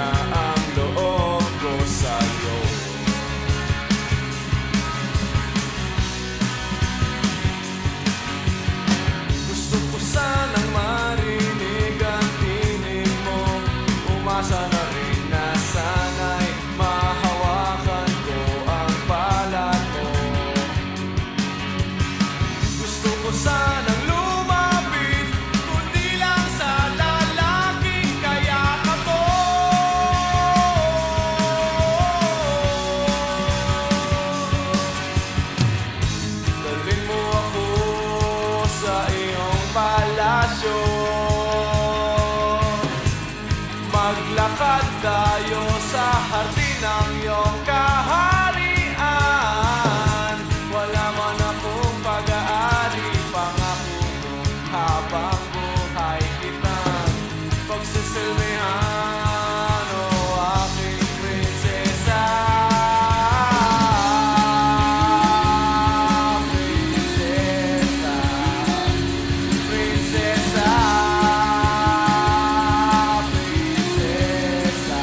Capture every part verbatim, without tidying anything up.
na ang loob ko sa'yo. Gusto ko sanang marinig ang tinig mo, umasa na rin na sana'y mahawakan ko ang palad mo. Gusto ko sanang lumapit, kundi lang sa lalaking kayakap mo. Dalhin mo ako sa iyong palasyo, maglakad tayo sa hardin ng iyong kaharian. Wala man akong pag-aari, pangako mo habang buhay kitang pagsisilbihan, o aking prinsesa. Prinsesa, prinsesa, prinsesa.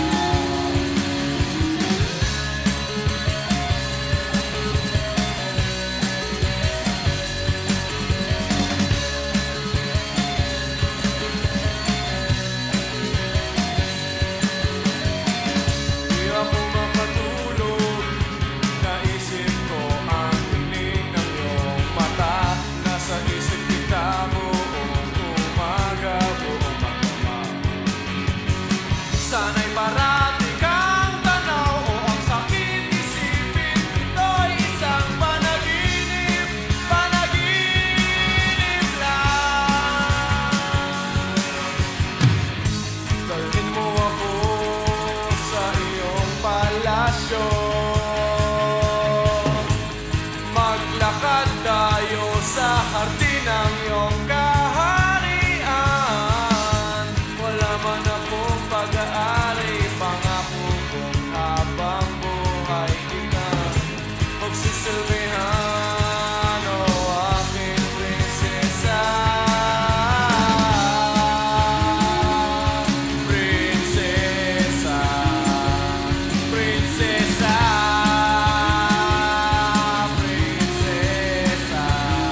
Di ako makatulog, naisip ko ang tinig ng iyong mata. Nasa isip kita buong umaga, buong magdamag. Sana'y parati kang tanaw, o ang sakit isipin ito'y isang panaginip, panaginip lang. Dalhin mo ako sa iyong palasyo, maglakad tayo sa hardin ng iyong kaharian. Wala man akong pag-aari, pangako kong habang buhay kitang pagsisilbihan, o aking prinsesa. Prinsesa, prinsesa, prinsesa.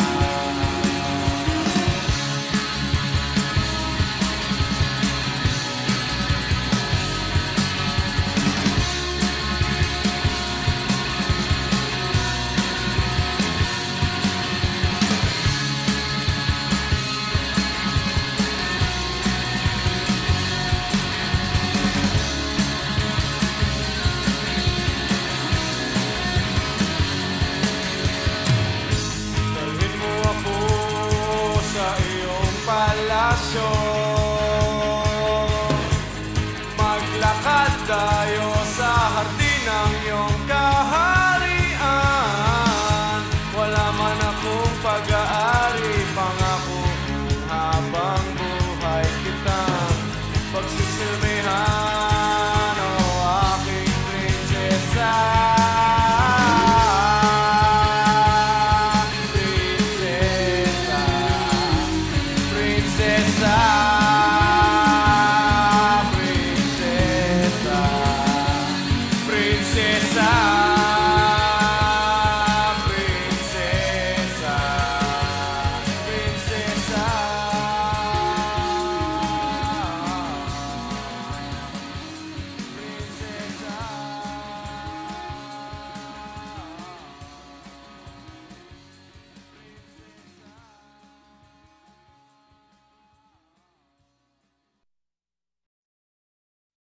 Dalhin mo ako sa iyong palasyo, maglakad tayo sa hardin ng iyong kaharian.